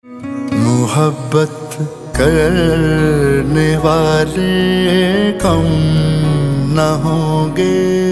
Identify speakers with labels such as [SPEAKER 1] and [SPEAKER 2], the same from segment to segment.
[SPEAKER 1] मोहब्बत करने वाले कम न होंगे।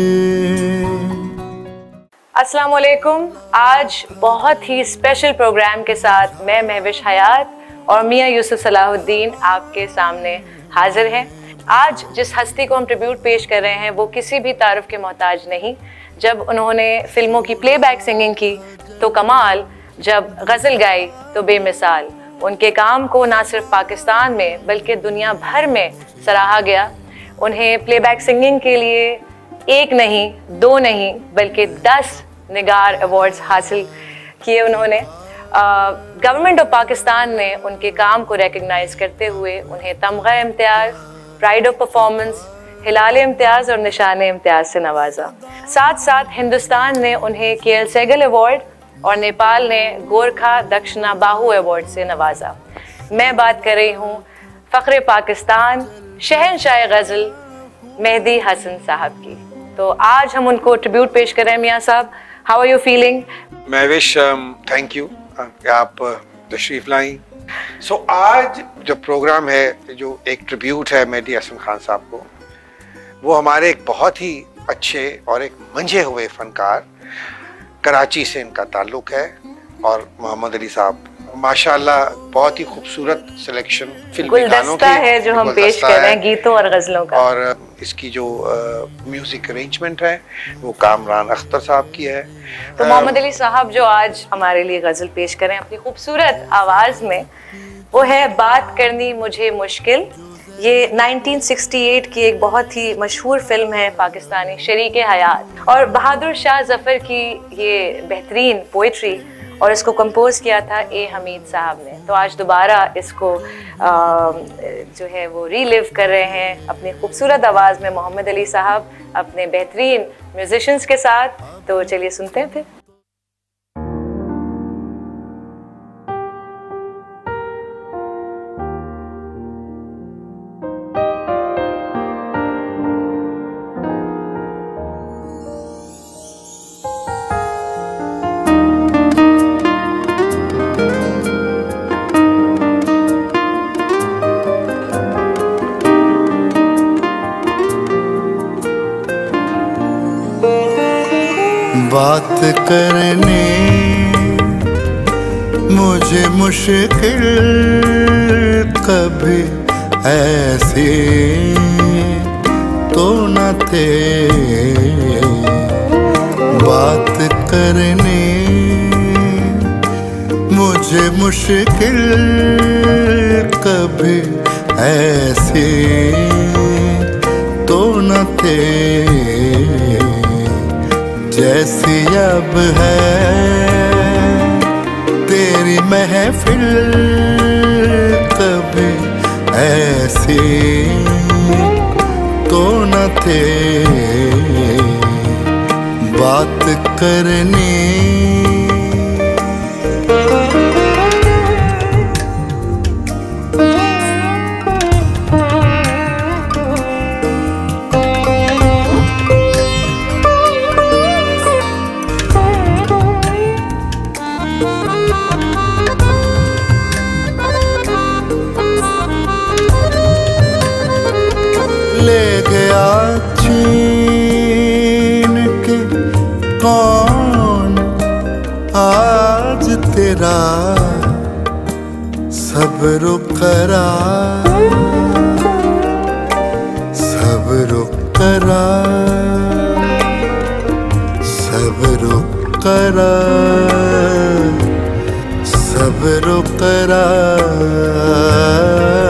[SPEAKER 2] अस्सलाम वालेकुम। आज बहुत ही स्पेशल प्रोग्राम के साथ मैं महविश हयात और मियाँ यूसुफ सलाहुद्दीन आपके सामने हाजिर हैं। आज जिस हस्ती को हम ट्रिब्यूट पेश कर रहे हैं वो किसी भी तारुफ के मोहताज नहीं। जब उन्होंने फिल्मों की प्लेबैक सिंगिंग की तो कमाल, जब गज़ल गाई तो बेमिसाल। उनके काम को ना सिर्फ पाकिस्तान में बल्कि दुनिया भर में सराहा गया। उन्हें प्लेबैक सिंगिंग के लिए एक नहीं, दो नहीं, बल्कि 10 निगार अवार्ड्स हासिल किए उन्होंने। गवर्नमेंट ऑफ पाकिस्तान ने उनके काम को रिकग्नाइज करते हुए उन्हें तमगा इम्तियाज़, प्राइड ऑफ परफॉर्मेंस, हिलाल इम्तियाज़ और निशान इम्तियाज़ से नवाजा। साथ साथ हिंदुस्तान ने उन्हें KL सेगल अवार्ड और नेपाल ने गोरखा दक्षिणा बाहु अवार्ड से नवाजा। मैं बात कर रही हूँ फ़ख्र पाकिस्तान, शहंशाह गज़ल मेहदी हसन साहब की। तो आज हम उनको ट्रिब्यूट पेश कर रहे हैं। मियाँ साहब, how are you feeling?
[SPEAKER 3] Mahvish, thank you आप तशरीफ लाई। आज जो प्रोग्राम है, जो एक ट्रिब्यूट है मेहदी हसन खान साहब को, वो हमारे एक बहुत ही अच्छे और एक मंझे हुए फनकार, कराची से इनका ताल्लुक है, और मोहम्मद अली साहब माशाल्लाह बहुत ही खूबसूरत सिलेक्शन फिल्मी गानों की
[SPEAKER 2] है जो हम पेश कर रहे हैं, गीतों और गज़लों का।
[SPEAKER 3] और इसकी जो म्यूजिक अरेंजमेंट है वो कामरान अख्तर साहब की है।
[SPEAKER 2] तो मोहम्मद अली साहब जो आज हमारे लिए गज़ल पेश करें अपनी खूबसूरत आवाज़ में, वो है बात करनी मुझे मुश्किल। ये 1968 की एक बहुत ही मशहूर फिल्म है पाकिस्तानी, शरीके हयात, और बहादुर शाह ज़फ़र की ये बेहतरीन पोइट्री, और इसको कंपोज किया था ए हमीद साहब ने। तो आज दोबारा इसको जो है वो रीलिव कर रहे हैं अपनी खूबसूरत आवाज़ में मोहम्मद अली साहब अपने बेहतरीन म्यूजिशियंस के साथ। तो चलिए सुनते हैं फिर।
[SPEAKER 1] बात करने मुझे मुश्किल कभी ऐसे तो न थे। बात करने मुझे मुश्किल कभी ऐसे तो न थे, जैसी अब है तेरी महफिल कभी ऐसी तो न थे। बात करने ले गया छीन के कौन आज तेरा सब्र करार, सब्र करार, सब्र करार, सब्र करार।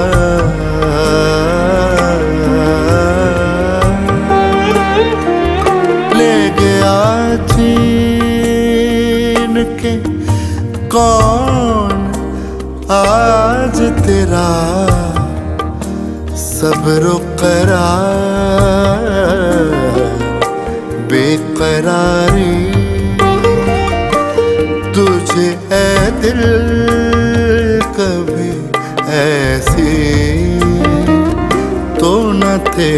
[SPEAKER 1] छीन के कौन आज तेरा सब्र करार, बेकरारी तुझे ऐ दिल कभी ऐसी तो न थे।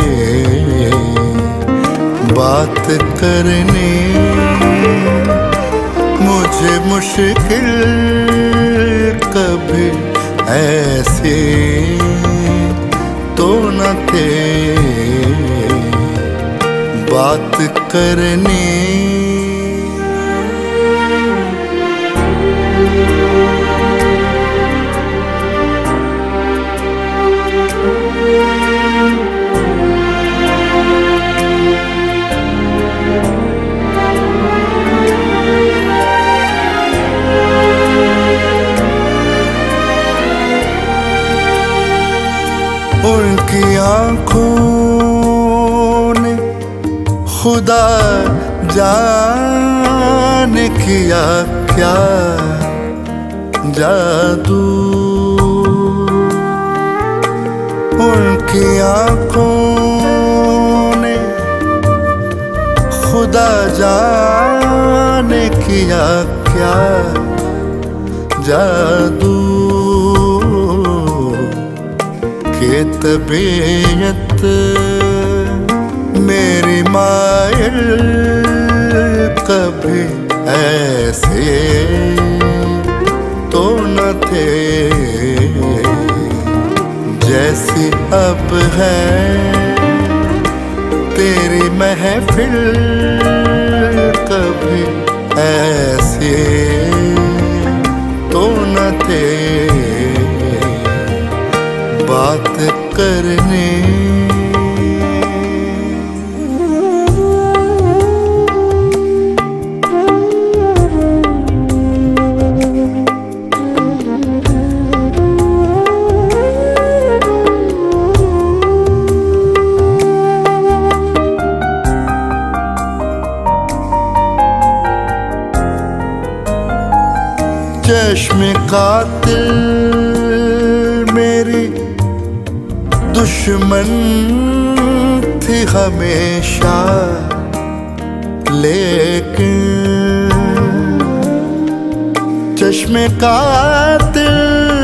[SPEAKER 1] बात करने मुझे मुश्किल कभी ऐसे तो न थे बात करने। उनकी आँखों ने खुदा जाने किया क्या जादू। उनकी आँखों ने खुदा जाने किया क्या जादू। के तबीयत मेरी मायल कभी ऐसे तो न थे जैसी अब है तेरी महफिल। कभी ऐसे तो न थे बात करने। चश्मे कातिल मेरी दुश्मन थी हमेशा, लेकिन चश्मे कातिल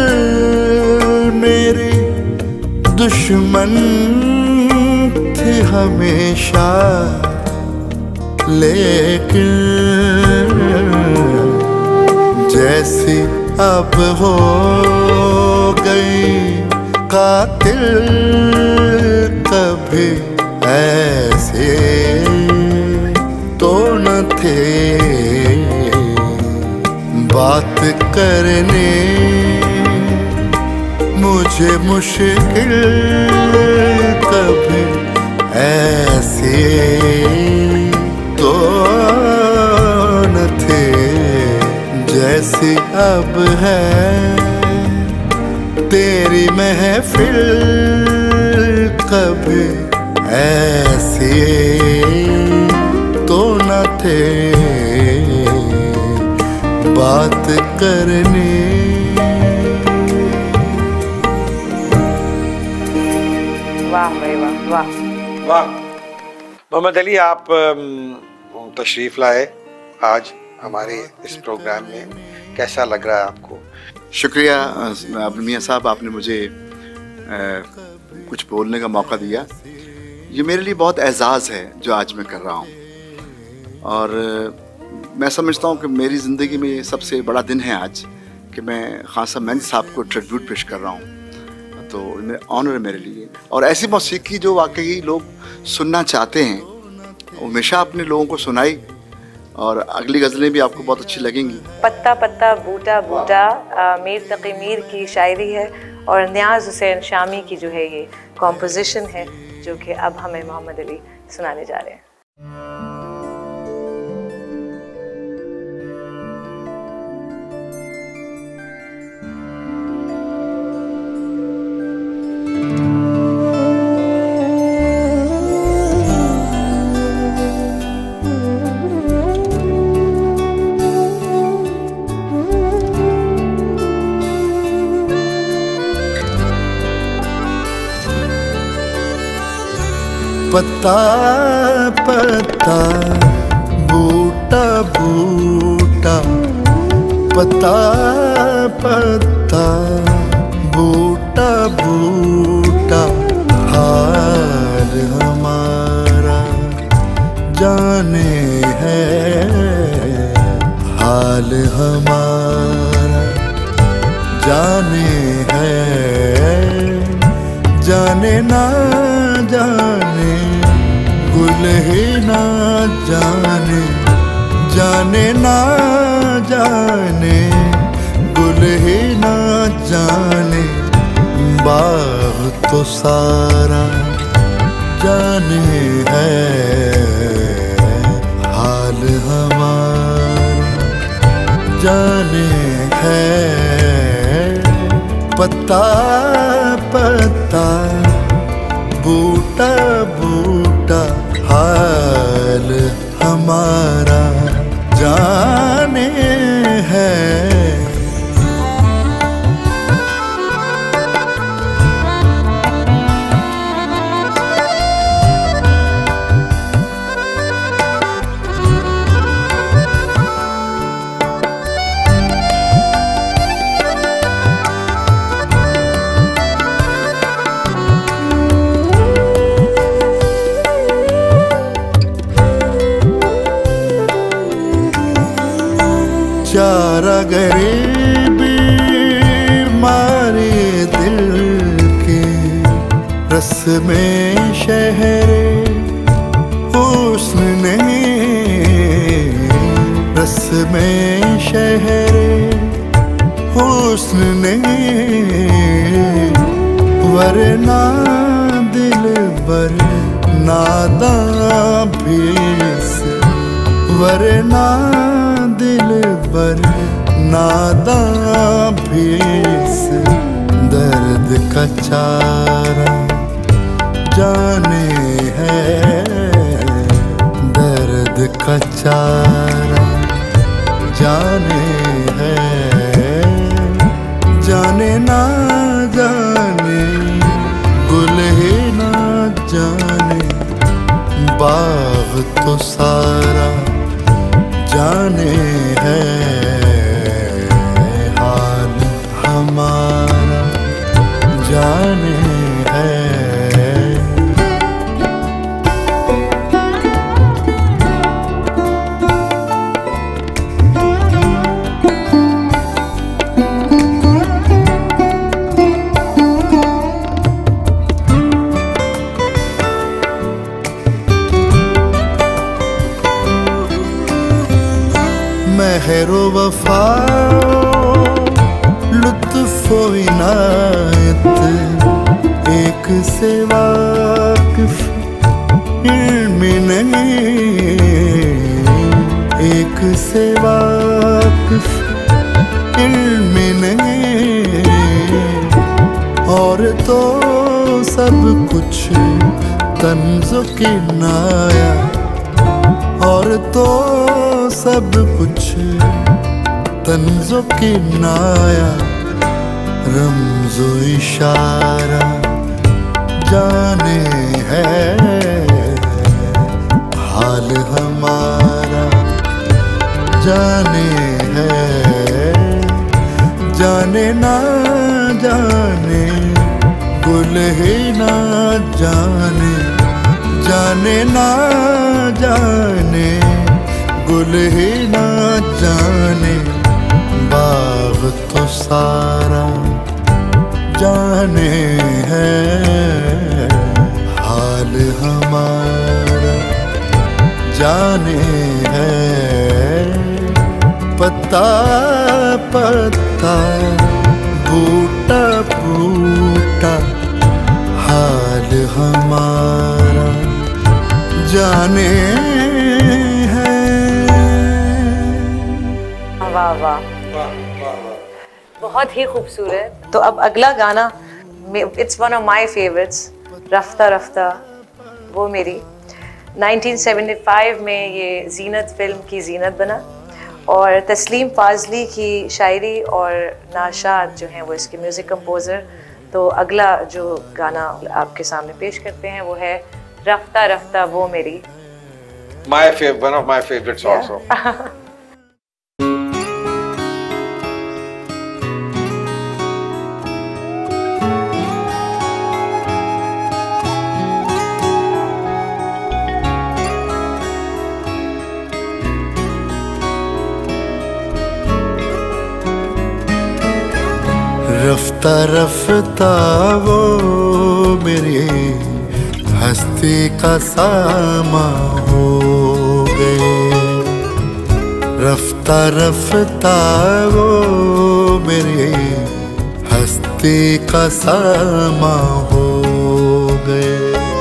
[SPEAKER 1] मेरी दुश्मन थी हमेशा, लेकिन जैसी अब हो गई कातिल कभी ऐसे तो न थे बात करने। मुझे मुश्किल कभी ऐसे तो न थे जैसी अब है तेरी महफिल। कभी ऐसे तो न थे बात करने।
[SPEAKER 2] वाह भाई वाह वाह
[SPEAKER 3] वाह। मोहम्मद अली, आप तशरीफ लाए आज हमारे इस प्रोग्राम में, कैसा लग रहा है आपको?
[SPEAKER 4] शुक्रिया मियाँ साहब, आपने मुझे कुछ बोलने का मौका दिया। ये मेरे लिए बहुत एजाज़ है जो आज मैं कर रहा हूँ, और मैं समझता हूँ कि मेरी ज़िंदगी में ये सबसे बड़ा दिन है आज कि मैं खान साहब मेहंदी साहब को ट्रिब्यूट पेश कर रहा हूँ। तो ऑनर है मेरे लिए, और ऐसी मौसीकी जो वाकई लोग सुनना चाहते हैं हमेशा अपने लोगों को सुनाई, और अगली गज़लें भी आपको बहुत अच्छी लगेंगी।
[SPEAKER 2] पत्ता पत्ता बूटा बूटा मीर तकी मीर की शायरी है, और नियाज़ हुसैन शामी की जो है ये कॉम्पोजिशन है, जो कि अब हमें मोहम्मद अली सुनाने जा रहे हैं।
[SPEAKER 1] पत्ता पत्ता बूटा बूटा, पत्ता पत्ता बूटा बूटा, हाल हमारा जाने है हाल हमारा। जाने है जाने ना जाने गुल ही ना जाने जाने ना जाने गुल ही ना जाने बाग तो सारा जाने है हाल हमारा जाने है पत्ता पत्ता बूटा बूटा हाल हमारा जाने है। चारा गरीबी मारे दिल के रस में शहरे हुस्न नहीं रस में शहरे हुस्न नहीं वरना दिल बर नादां भी वरना दिल बर नादां भी दर्द का चारा जाने है दर्द का चारा जाने है जाने ना जाने गुल ही ना जाने बाग तो सारा जाने है हाल हमारा जाने है। महरो वफा लुत्फ़ो इनायत एक से वाकिफ इल्म नहीं एक से वाकिफ इल्म नहीं और तो सब कुछ तंज़ो किनाया और तो सब कुछ तंज़ो किनाया रम्ज़ो इशारा जाने है हाल हमारा जाने है जाने ना जाने गुल ही ना जाने जाने ना जाने गुल ही ना जाने बाग तो सारा जाने है हाल हमारा जाने है पत्ता पत्ता बूटा बूटा हाल हमारा जाने है।
[SPEAKER 2] वाह वाह बहुत ही खूबसूरत। तो अब अगला गाना it's one of my favourites, रफ्ता रफ्ता वो मेरी। 1975 में ये जीनत फिल्म की जीनत बना और तस्लीम फाजली की शायरी और नाशाद जो हैं वो इसके म्यूज़िक कंपोज़र। तो अगला जो गाना आपके सामने पेश करते हैं वो है रफ्ता रफ्ता वो मेरी।
[SPEAKER 3] One of my favorites also.
[SPEAKER 1] रफ्ता रफ्ता वो मेरी हस्ती का सामा हो गए। रफ्ता रफ्ता वो मेरी हस्ती का सामा हो गए।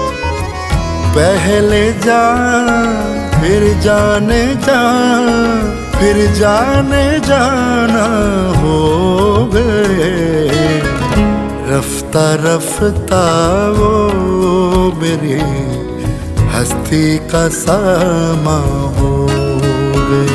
[SPEAKER 1] पहले जान फिर जाने जान फिर जाने जाना हो गए। रफ्ता रफ्ता वो मेरी हस्ती का सामा हो गए।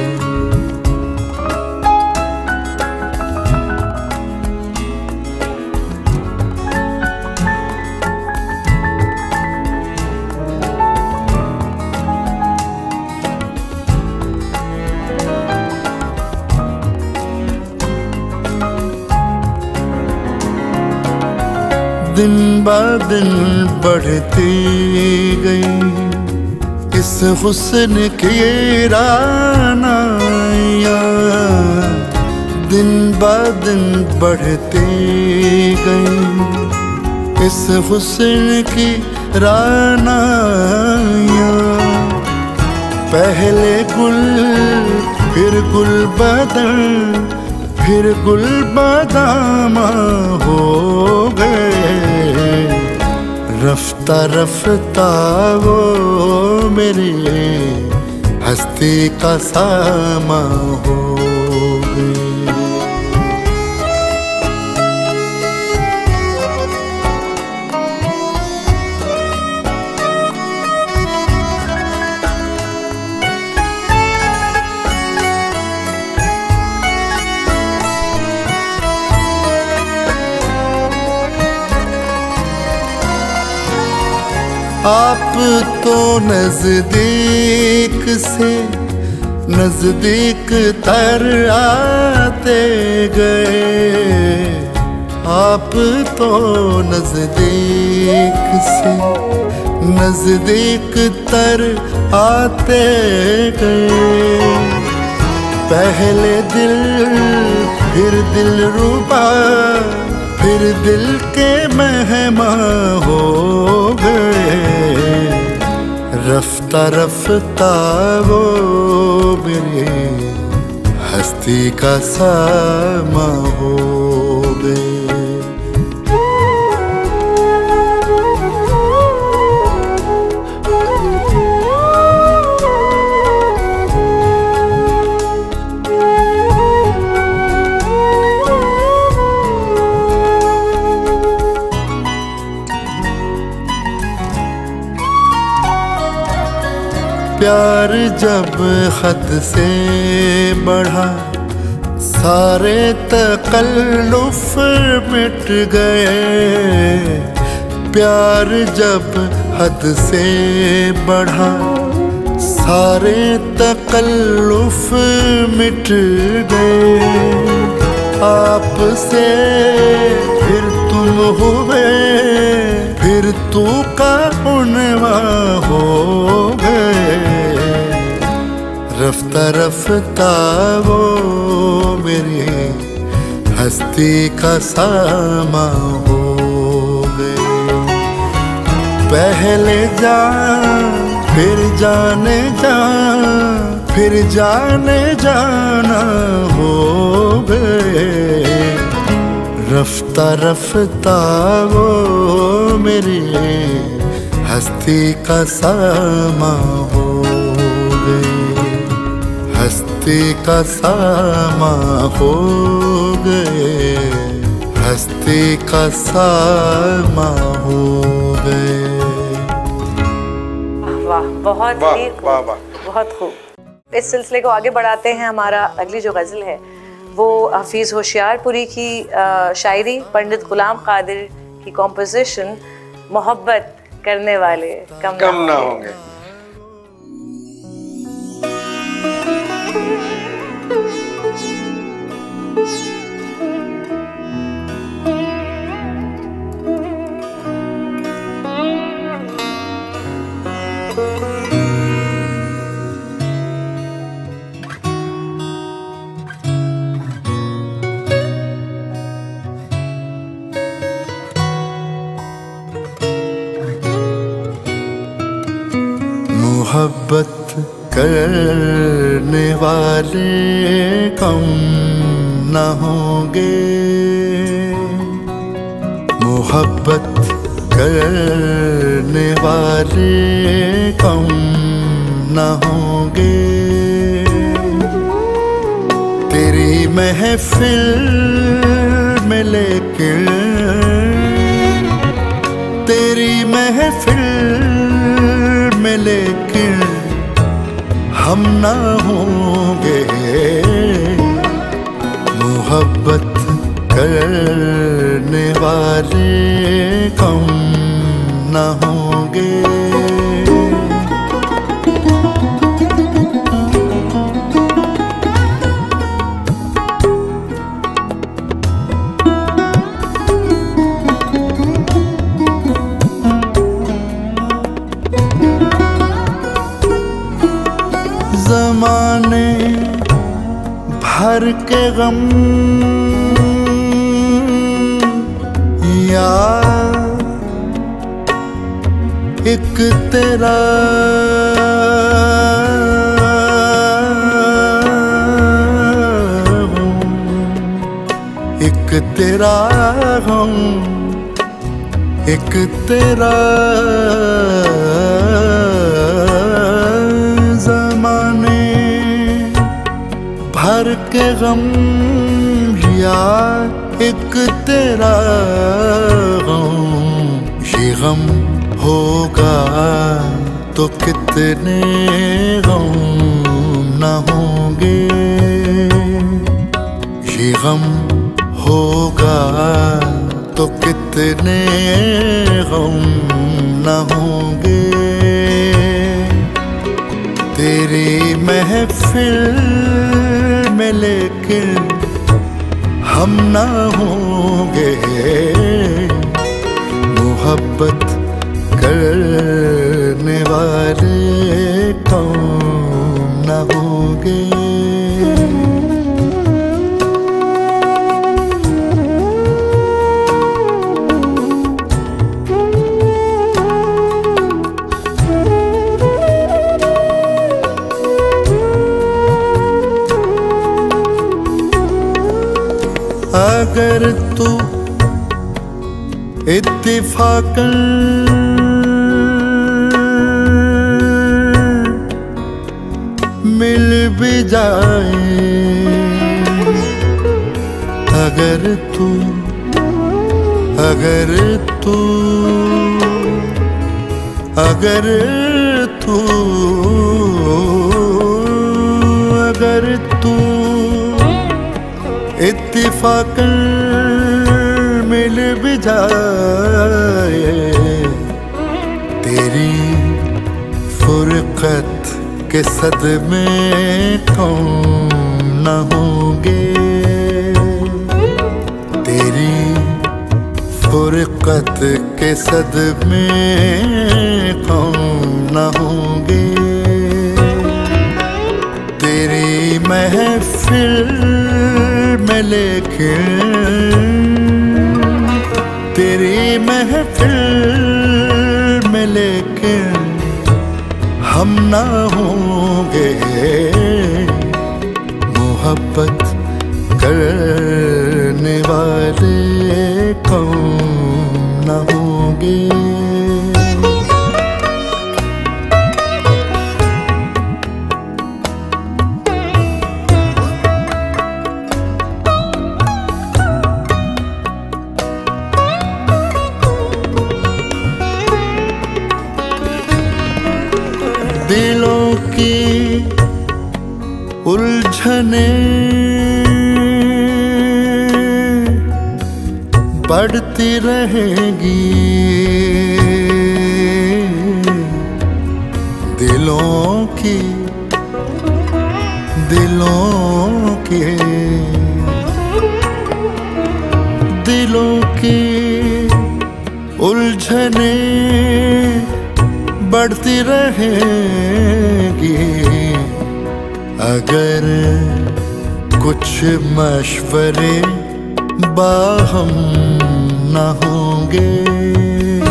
[SPEAKER 1] दिन ब दिन बढ़ती गई इस हुस्न की रानाइयाँ। दिन ब दिन बढ़ती गई इस हुस्न की रानाइयाँ। पहले गुल फिर गुल बदन फिर गुल बादामा हो गए। रफ्ता रफ्ता वो मेरी हस्ती का सामा हो गए। आप तो नजदीक से नजदीक तर आते गए। आप तो नजदीक से नजदीक तर आते गए। पहले दिल फिर दिल रुबा फिर दिल के मेहमान हो गए। रफ्ता रफ्ता वो मेरी हस्ती का सामा हो गए। प्यार जब हद से बढ़ा सारे तकल्लुफ मिट गए। प्यार जब हद से बढ़ा सारे तकल्लुफ मिट गए। आपसे फिर तुम हुए फिर तू का उनवा हो गए। रफ्ता रफ्ता वो मेरी हस्ती का सामा हो गए। पहले जान फिर जाने जान फिर जाने जाना हो गए। रफ्ता रफ्ता वो मेरी हस्ती का सामा हो गए। हस्ती का सामा हो गए। हस्ती का सामा हो गए।
[SPEAKER 2] वाह, बहुत ही खूब, बहुत खूब। इस सिलसिले को आगे बढ़ाते हैं। हमारा अगली जो गज़ल है वो हफीज़ होशियारपुरी की शायरी, पंडित गुलाम कादिर की कॉम्पोजिशन, मोहब्बत करने वाले कम ना होंगे।
[SPEAKER 1] करने वाले कम न होंगे, मोहब्बत करने वाले कम न होंगे। तेरी महफिल में लेकिन, तेरी महफिल में लेकिन हम ना होंगे, मोहब्बत करने वाले कम न होंगे। ज़माने भर के गम या एक तेरा एक तेरा गम, एक तेरा भर के गम या एक तेरा गम। ये गम होगा तो कितने गम न होंगे, ये गम होगा तो कितने गम न होंगे। तेरी महफिल में लेकिन हम ना होंगे, मोहब्बत करने वाले कौन ना होंगे। अगर तू इत्तिफाकन मिल भी जाए, अगर तू अगर तू अगर तू अगर तू इत्तिफाकन मिल भी जाए, तेरी फुरकत के सदमे कौन न होंगे, तेरी फुरकत के सदमे कौन न होंगे। तेरी महफिल में लेकिन, तेरी महफिल में लेकिन हम ना होंगे, मोहब्बत करने वाले कौन ना होंगे। दिलों की उलझने बढ़ती रहेगी, दिलों की उलझने बढ़ती रहेगी। अगर कुछ मशवरे बाहम न होंगे,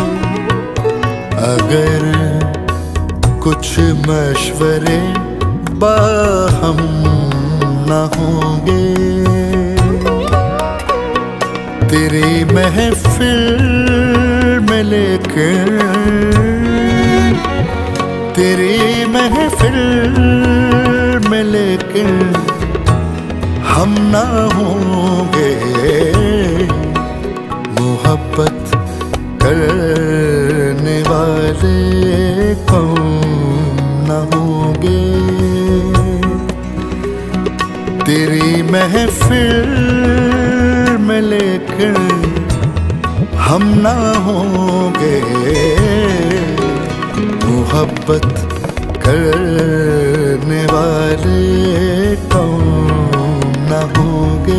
[SPEAKER 1] अगर कुछ मशवरे बाहम न होंगे। तेरी महफिल में लेकर, तेरी महफिल में लेकर हम ना होंगे। मोहब्बत करने वाले कौन ना होंगे। तेरी महफिल में लेकर हम ना होंगे। मोहब्बत करने वाले कौन ना होंगे।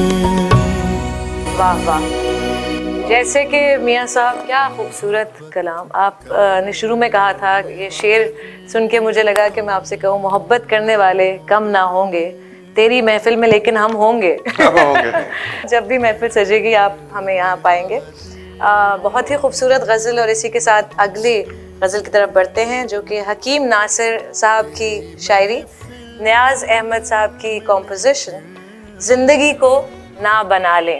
[SPEAKER 2] वाह वाह, जैसे कि मियाँ साहब, क्या खूबसूरत कलाम। आप ने शुरू में कहा था, ये शेर सुन के मुझे लगा कि मैं आपसे कहूँ, मोहब्बत करने वाले कम ना होंगे तेरी महफिल में, लेकिन हम होंगे। जब भी महफिल सजेगी आप हमें यहाँ पाएंगे। बहुत ही खूबसूरत गज़ल, और इसी के साथ अगली गज़ल की तरफ बढ़ते हैं, जो कि हकीम नासिर साहब की शायरी, नियाज़ अहमद साहब की कॉम्पोजिशन, ज़िंदगी को ना बना लें।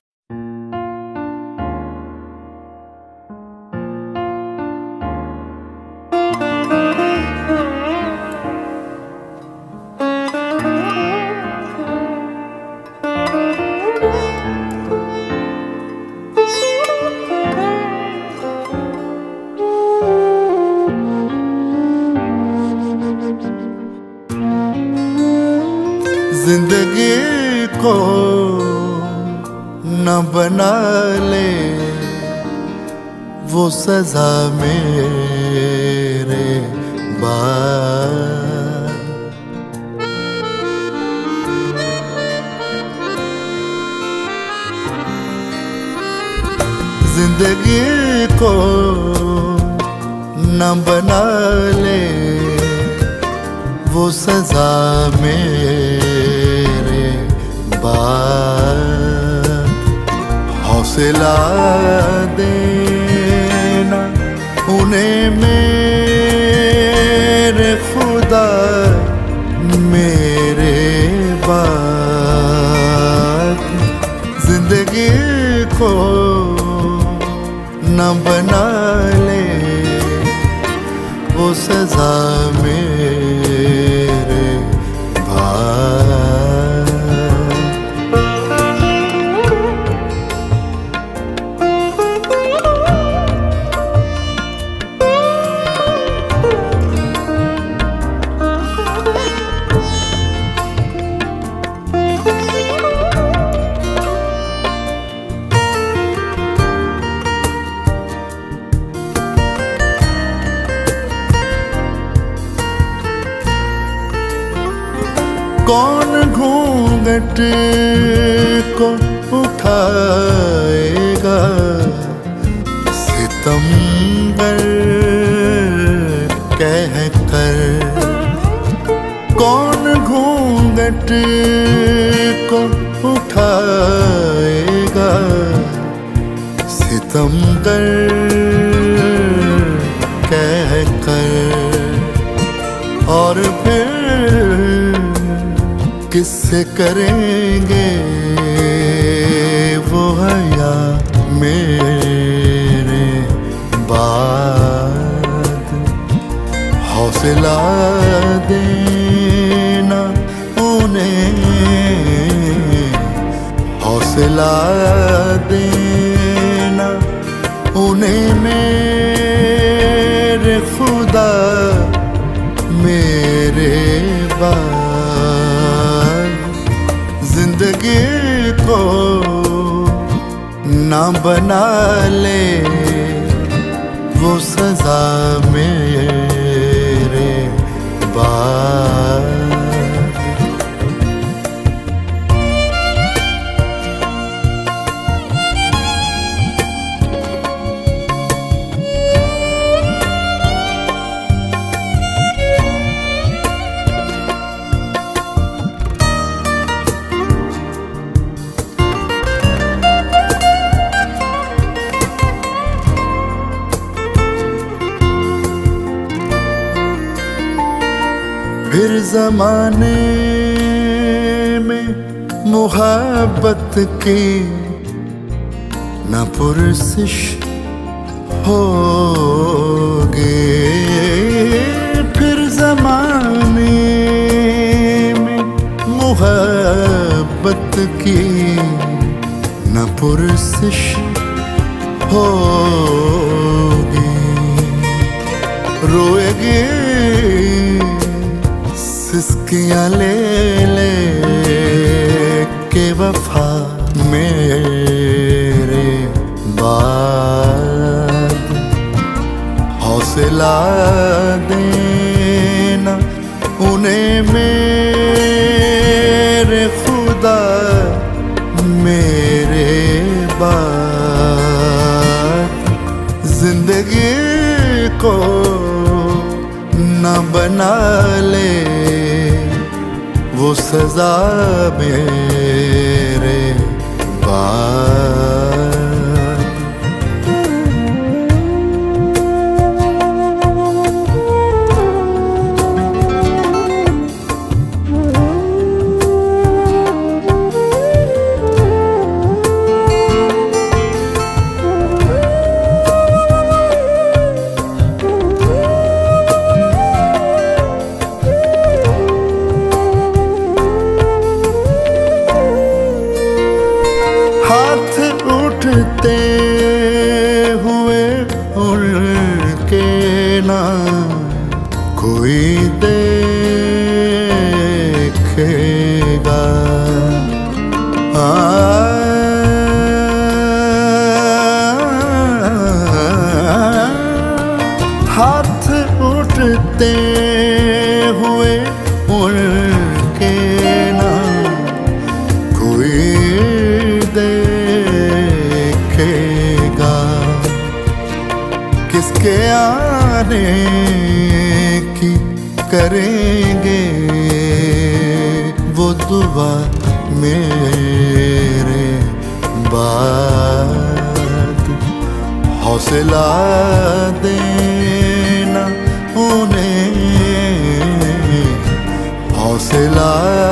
[SPEAKER 1] जिंदगी को न बना ले वो सजा मेरे बाद। जिंदगी को न बना ले वो सजा मेरे बाद। हौसला देना उन्हें मेरे खुदा मेरे बाद। जिंदगी को न बना ले वो सजा मेरे बाद। कौन घूंघट को उठाएगा, सितमगर कह कर। कौन घूंघट को उठाएगा, सितमगर कह कर। और फिर किससे करेंगे वो हया मेरे बाद। हौसला देना उन्हें, हौसला देना उन्हें मेरे खुदा मेरे बाद। जिंदगी को ना बना ले वो सजा मेरे बाद। फिर जमाने में मुहब्बत की न पुरसिश होगी, फिर जमाने में मुहब्बत की न पुरसिश होगी। रोएगी सिसकियाँ ले ले के वफा मेरे बाद, हौसला देना उन्हें मेरे खुदा मेरे बाद। जिंदगी को न बना ले वो सजा मेरे बाद। उठते हुए उनके ना कोई देखेगा, हाथ उठते हुए उनके ना कोई देखेगा। किसके आने की करेंगे वो दुआ मेरे बाद। हौसला देना उन्हें, हौसला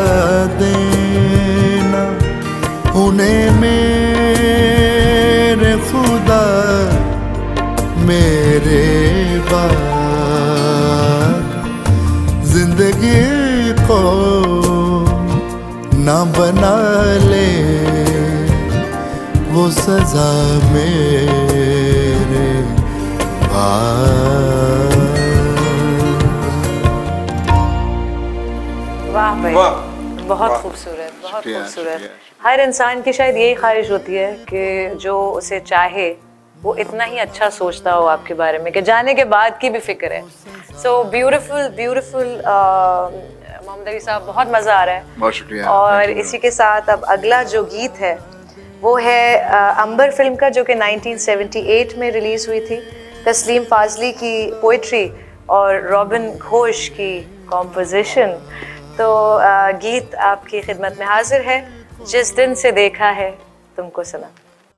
[SPEAKER 1] देना उन्हें मेरे खुदा मेरे बाद। जिंदगी को ना बना ले वो सजा मेरे बाद।
[SPEAKER 2] वाह भाई,
[SPEAKER 3] वाह,
[SPEAKER 2] बहुत
[SPEAKER 3] वाह।
[SPEAKER 2] खूबसूरत, बहुत
[SPEAKER 4] शुक्रिया,
[SPEAKER 2] खूबसूरत।
[SPEAKER 4] शुक्रिया।
[SPEAKER 2] हर इंसान की शायद यही ख्वाहिश होती है कि जो उसे चाहे वो इतना ही अच्छा सोचता हो आपके बारे में कि जाने के बाद की भी फिक्र है। So beautiful beautiful Mohammad Ali साहब, बहुत मज़ा आ रहा है।
[SPEAKER 4] बहुत शुक्रिया।
[SPEAKER 2] और इसी के साथ अब अगला जो गीत है वो है अंबर फिल्म का, जो कि 1978 में रिलीज़ हुई थी। तस्लीम फाजली की पोइट्री और रॉबिन घोष की कॉम्पोजिशन। तो गीत आपकी खिदमत में हाजिर है, जिस दिन से देखा है तुमको सनम।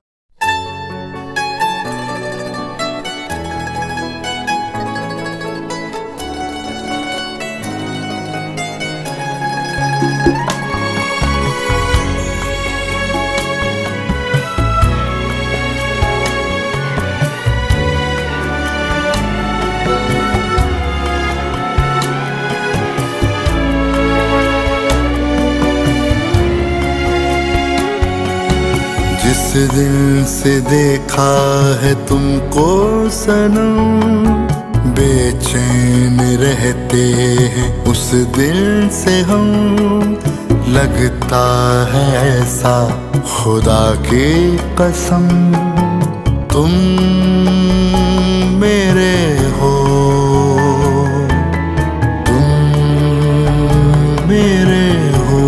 [SPEAKER 1] जिस दिन से देखा है तुमको सनम, बेचैन रहते हैं उस दिल से हम। लगता है ऐसा खुदा की कसम, तुम मेरे हो, तुम मेरे हो।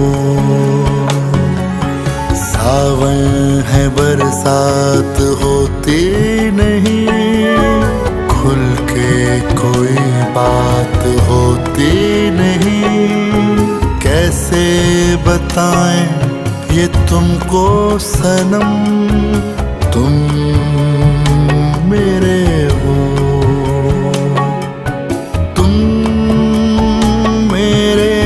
[SPEAKER 1] सावन है बरसात होती नहीं, खुल के कोई बात होती नहीं। कैसे बताएं ये तुमको सनम, तुम मेरे हो, तुम मेरे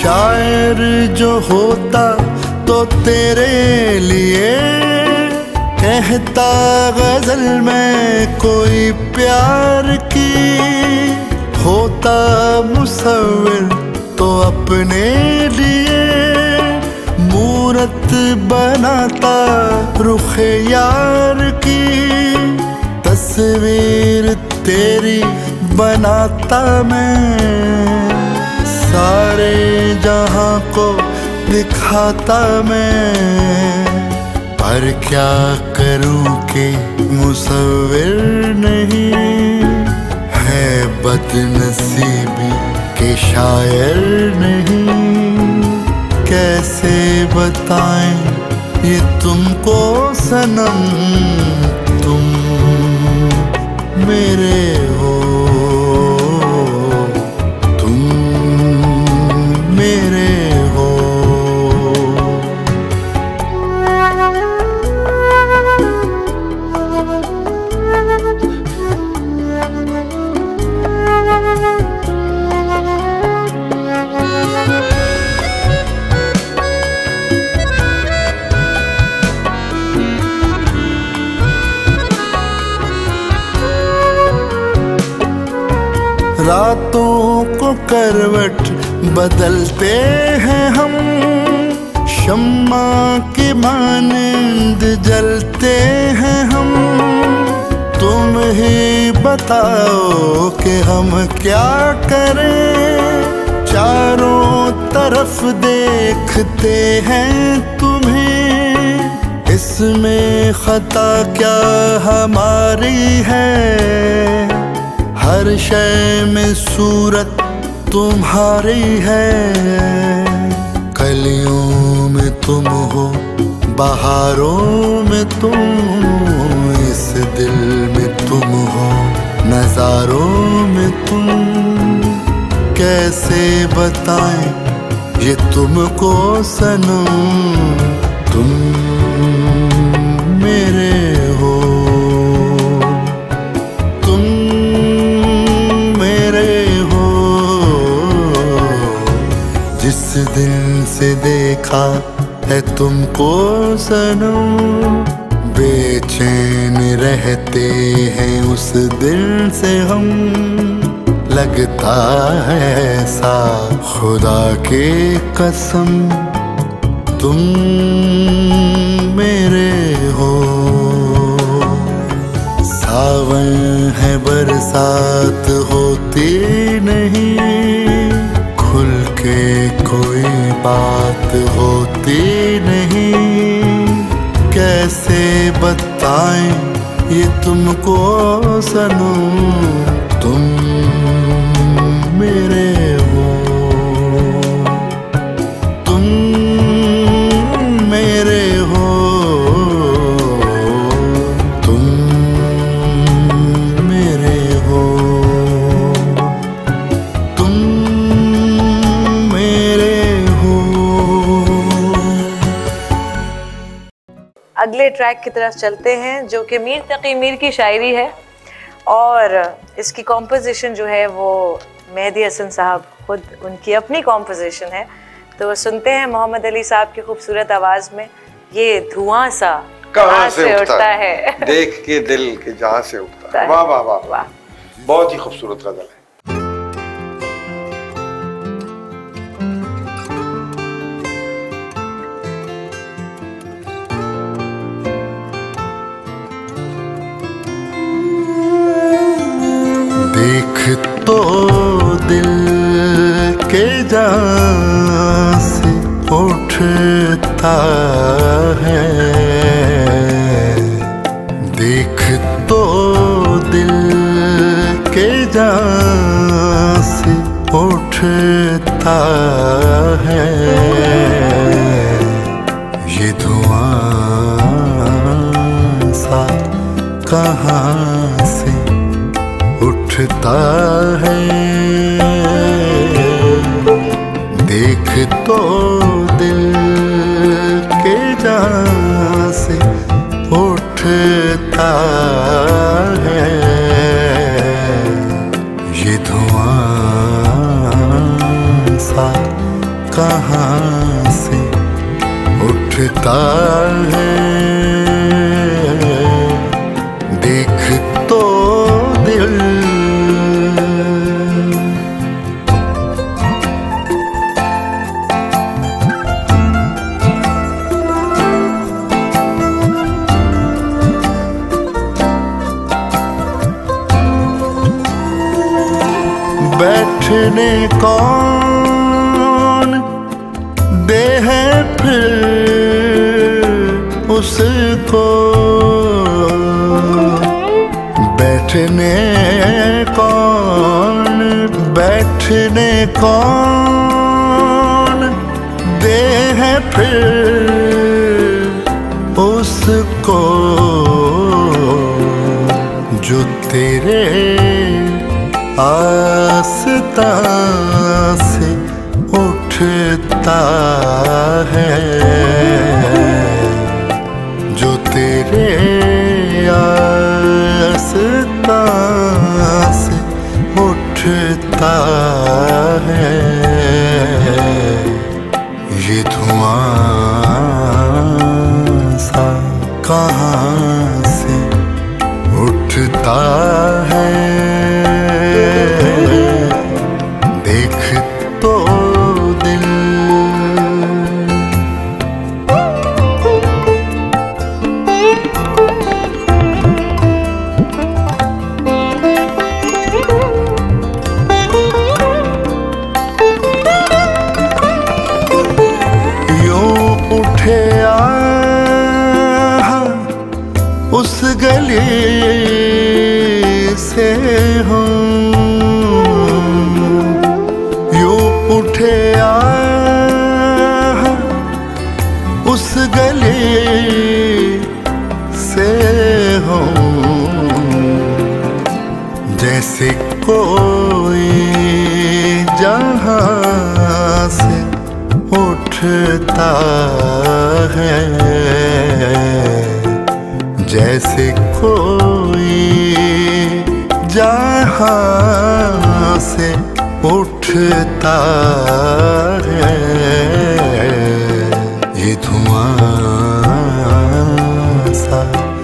[SPEAKER 1] शायर जो होता तो तेरे लिए कहता गजल में कोई प्यार की, होता मुसव्विर तो अपने लिए मूरत बनाता रुखे यार की। तस्वीर तेरी बनाता मैं, सारे जहां को दिखाता मैं, पर क्या करूं कि मुसव्विर नहीं है, बदनसीबी के शायर नहीं। कैसे बताएं ये तुमको सनम, तुम मेरे हो, तुम मेरे हो। रातों को करवट बदलते हैं हम, शम्मा की मानिंद जलते हैं हम। तुम ही बताओ कि हम क्या करें, चारों तरफ देखते हैं तुम्हें, इसमें खता क्या हमारी है, हर शय में सूरत तुम्हारी है। कलियों में तुम हो, बहारों में तुम, इस दिल में तुम हो, नजारों में तुम। कैसे बताएं ये तुमको सनम, तुम मेरे हो, जिस दिन से देखा है तुमको सनम, बेचैन रहते हैं उस दिल से हम। लगता है ऐसा खुदा के कसम, तुम मेरे हो। सावन है बरसात होती नहीं, खुल के कोई बात होती नहीं। कैसे बताएं ये तुमको सनम, तुम मेरे हो, तुम मेरे हो, तुम मेरे हो, तुम मेरे हो।
[SPEAKER 2] अगले ट्रैक की तरफ चलते हैं, जो कि मीर तकी मीर की शायरी है और इसकी कॉम्पोजिशन जो है वो मेहदी हसन साहब खुद, उनकी अपनी कॉम्पोजिशन है। तो सुनते हैं मोहम्मद अली साहब की खूबसूरत आवाज़ में ये धुआं सा
[SPEAKER 3] कहाँ से
[SPEAKER 2] उठता है,
[SPEAKER 3] देख के दिल के जहाँ से उठता है। वाह वाह वाह वाह, बहुत ही खूबसूरत गजल है।
[SPEAKER 1] देख तो दिल के जहाँ से उठता है, देख तो दिल के जहाँ से उठता है, ये धुआं सा कहाँ से उठता है। देख तो दिल के जहाँ से उठता है, ये धुआं सा उठता है देख तो दिल। बैठने कौन दे है फिर उसको, बैठने कौन दे है फिर उसको, जो तेरे आस्तां से उठता है, जो तेरे आस्तां से उठता है। ये धुआं सा कहाँ से उठता है, देख तो दिल। उस गली से हूँ यूं उठे उस गली से हूँ, जैसे कोई जहाँ से उठता है, जैसे कोई जहाँ से उठता है। ये धुआं सा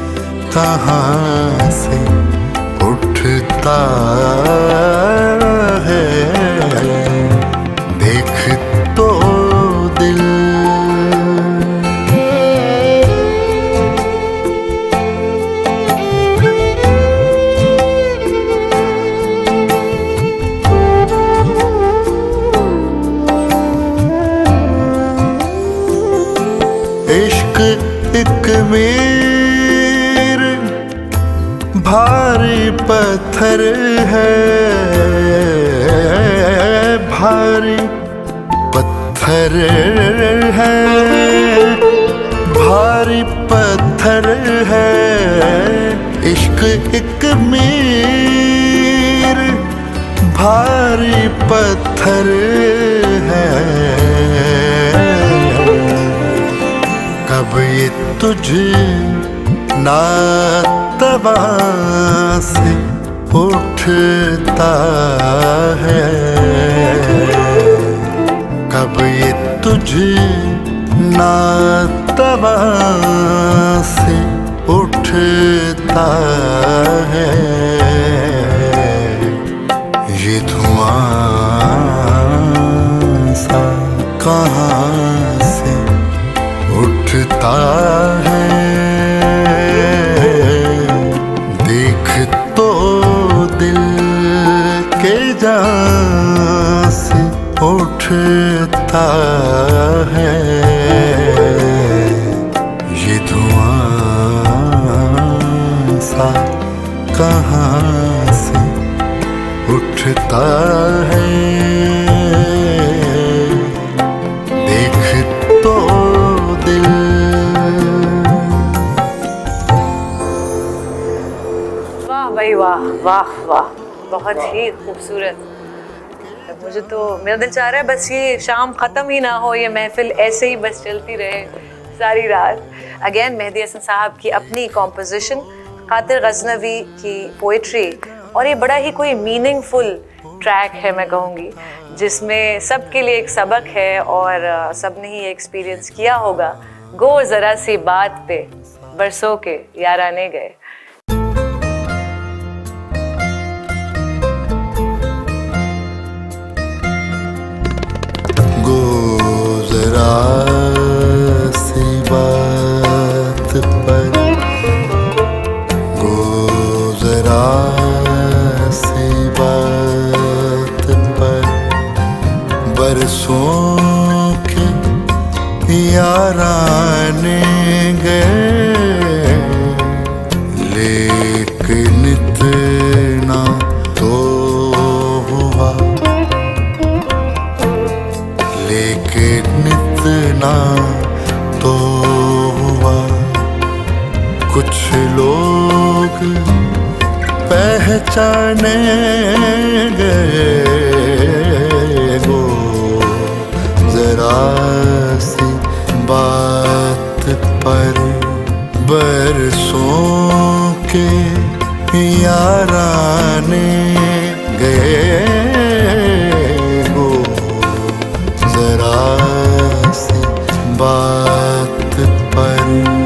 [SPEAKER 1] कहाँ से उठता है, देख तो दिल। एक मेरे भारी पत्थर है, भारी पत्थर है, भारी पत्थर है। इश्क एक मेरे भारी पत्थर है, कब ये तुझे नातवा से उठता है, कब ये तुझे नातवा से उठता है। ये धुआं सा कहाँ से उठता है, देख तो दिल के जान से उठता है। ये धुआं सा कहाँ से उठता है, देख तो दिल।
[SPEAKER 2] वाह भाई वाह वाह वाह, बहुत ही खूबसूरत। मुझे तो मेरा दिल चाह रहा है बस ये शाम ख़त्म ही ना हो, ये महफिल ऐसे ही बस चलती रहे सारी रात। अगेन मेहदी हसन साहब की अपनी कॉम्पोजिशन, खातिर गजनवी की पोइट्री, और ये बड़ा ही कोई मीनिंगफुल ट्रैक है मैं कहूँगी, जिसमें सबके लिए एक सबक है और सब ने ही एक्सपीरियंस किया होगा गो जरा सी बात पे बरसों के याराने गए।
[SPEAKER 1] गो जरा सी बात पर, गो जरा सी बात पर, बरसों के याराने गए, लेकिन इतना तो हुआ, लेकिन इतना तो हुआ, कुछ लोग पहचाने गए। गो जरा सी बात पर, बरसों के याराने गए। गो जरा सी बात पर।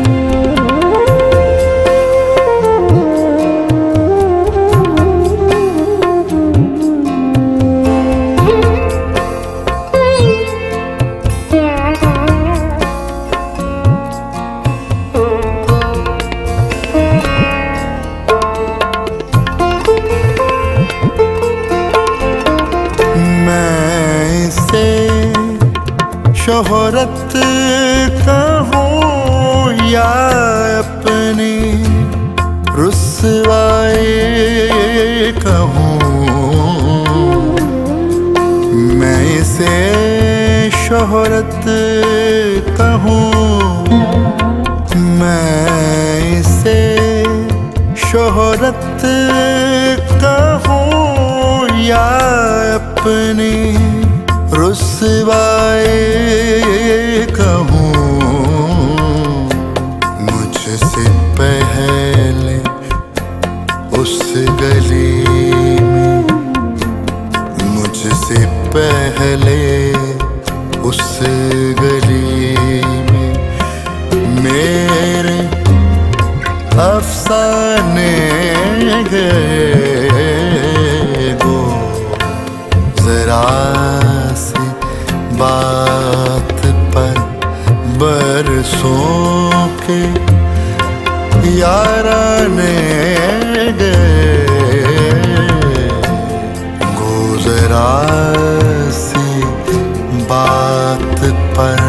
[SPEAKER 1] शोहरत कहूँ या अपनी रुसवाई कहूँ, मैं इसे शोहरत कहूँ, मैं इसे शोहरत कहूँ या अपनी रुसवाई कहूँ। मुझसे पहले उस गली में, मुझसे पहले उस गली में मेरे अफसाने गए। गो जरा बात पर, बरसों के याराने गए। गो जरा सी बात पर।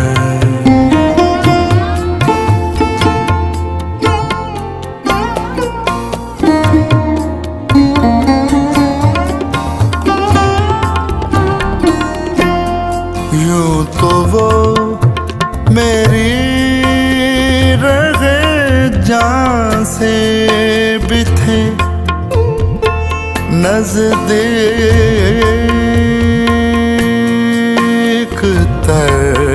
[SPEAKER 1] यूं तो वो मेरी रगे जान से भी थे नज़दीक तर।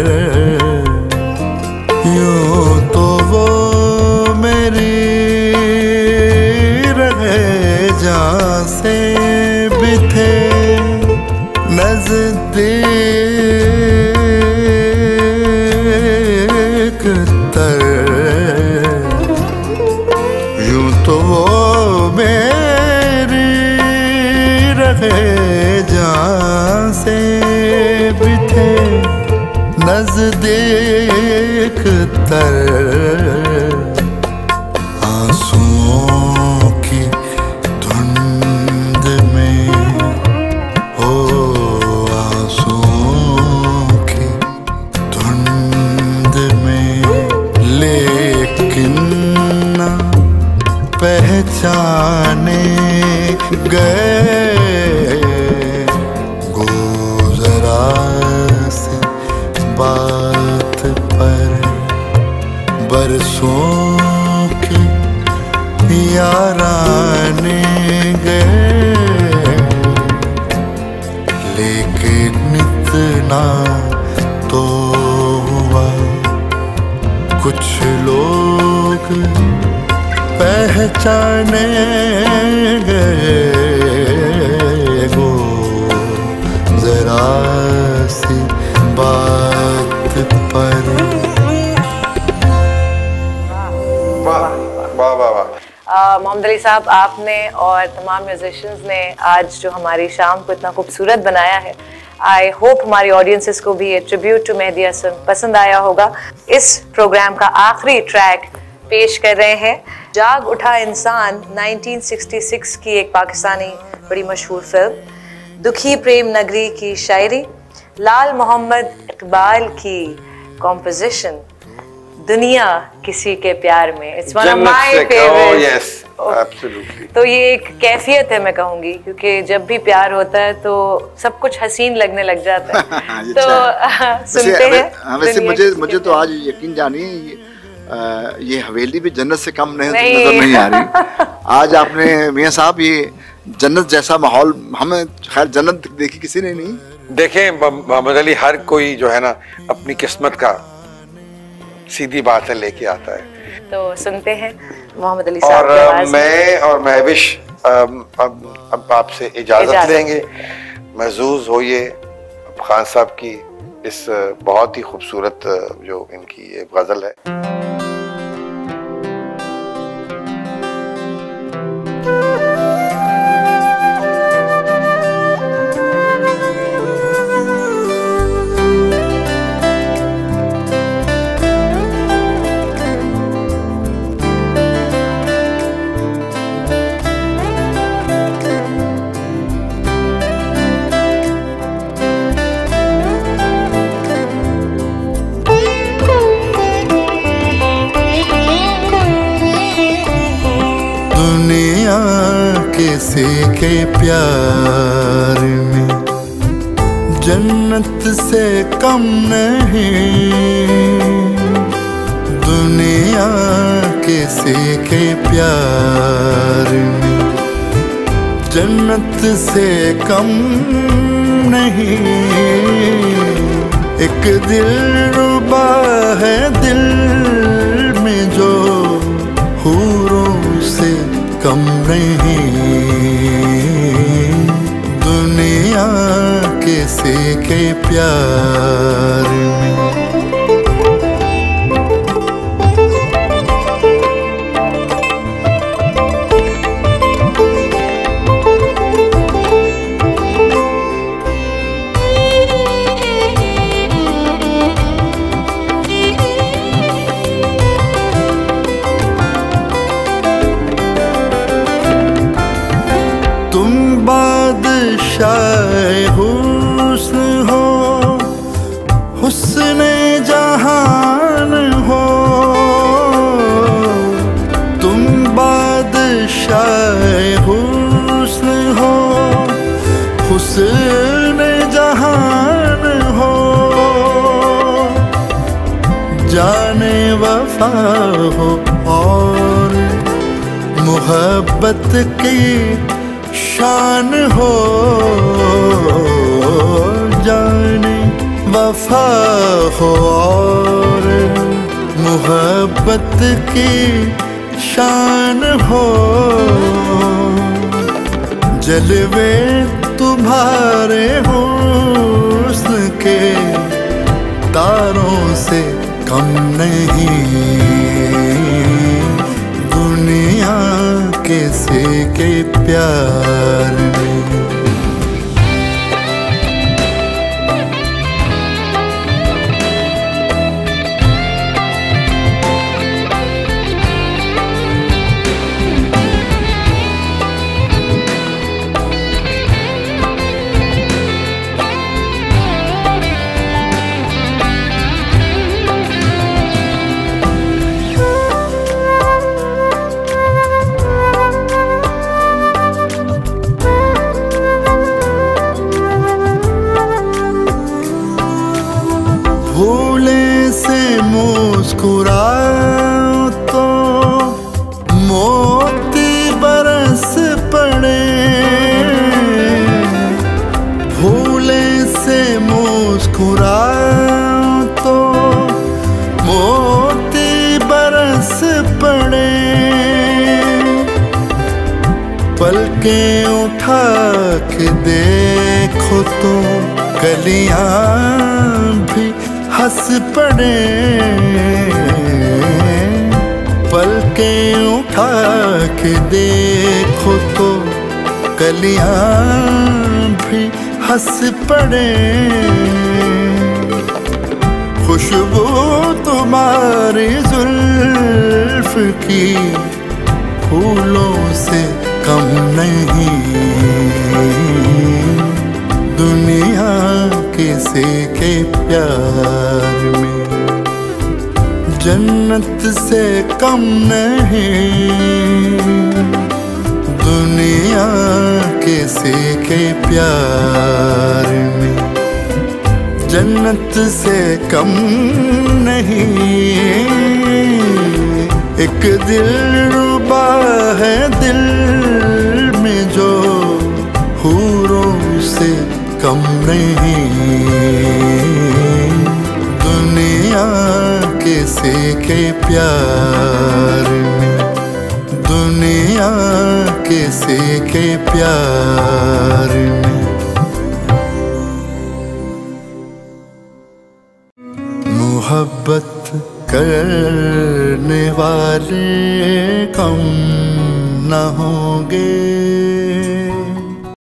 [SPEAKER 1] यूं तो वो मेरी रगे जान से भी थे नज़दीक तर। यूं तो वो मेरी रहे जान से भी थे नज़दीक तर। आंसुओं की धुंध में हो, आंसुओं की धुंध में, लेकिन ना पहचाने गए। गो जरा सी बात पर, बरसों के याराने गए, लेकिन इतना तो हुआ, कुछ लोग पहचाने गए। गो जरा सी बात पर।
[SPEAKER 2] मोहम्मद अली साहब, आपने और तमाम म्यूजिशियंस ने आज जो हमारी शाम को इतना खूबसूरत बनाया है, आई होप हमारी ऑडियंसेस को भी ये ट्रिब्यूट टू मेहदी हसन पसंद आया होगा। इस प्रोग्राम का आखिरी ट्रैक पेश कर रहे हैं, जाग उठा इंसान, 1966 की एक पाकिस्तानी बड़ी मशहूर फिल्म, दुखी प्रेम नगरी की शायरी, लाल मोहम्मद इकबाल की कॉम्पोजिशन, दुनिया किसी के प्यार में। It's one of my favourite. तो ये एक कैफियत है मैं कहूँगी, क्योंकि जब भी प्यार होता है तो सब कुछ हसीन लगने लग जाता है। तो सुनते हैं।
[SPEAKER 4] वैसे मुझे तो आज यकीन जानिए ये हवेली भी जन्नत से कम नजर नहीं आ रही। आज आपने मियां साहब ये जन्नत जैसा माहौल, हमें खैर जन्नत देखी किसी ने नहीं।
[SPEAKER 3] देखें मोहम्मद अली हर कोई जो है ना अपनी किस्मत का सीधी बात है लेके आता है। तो
[SPEAKER 2] सुनते हैं मोहम्मद अली साहब की आवाज़ में।
[SPEAKER 3] मैं और महविश अब आपसे इजाजत लेंगे। महजूज होइए खान साहब की इस बहुत ही खूबसूरत जो इनकी ये गजल है।
[SPEAKER 1] किसी के प्यार में जन्नत से कम नहीं, दुनिया किसी के प्यार में जन्नत से कम नहीं। एक दिलरुबा है दिल में जो हूरों से कम नहीं, दुनिया किसी के प्यार में। शाये हुस्न हो, हुस्ने जहान हो, तुम बादशाहे हुस्न हो, हुस्ने जहान हो, जाने वफा हो और मोहब्बत की शान हो, जाने वफा हो और मोहब्बत की शान हो। जलवे तुम्हारे हुस्न के तारों से कम नहीं, दुनिया किसी के प्यार में। भूले से मुस्कुराओ तो मोती बरस पड़े, भूले से मुस्कुराओ तो मोती बरस पड़े, पलकें उठा के देखो तो कलियां भी हंस पड़े, पलकें उठा के देखो तो कलियां भी हंस पड़े। खुशबू तुम्हारी जुल्फ की फूलों से कम नहीं। दुनिया किसी के प्यार में जन्नत से कम नहीं। दुनिया किसी के प्यार में जन्नत से कम नहीं। एक दिलरुबा है दिल में जो हूरों से कम नहीं। दुनिया किसी के प्यार में दुनिया किसी के प्यार में। मोहब्बत करने वाले कम न होंगे।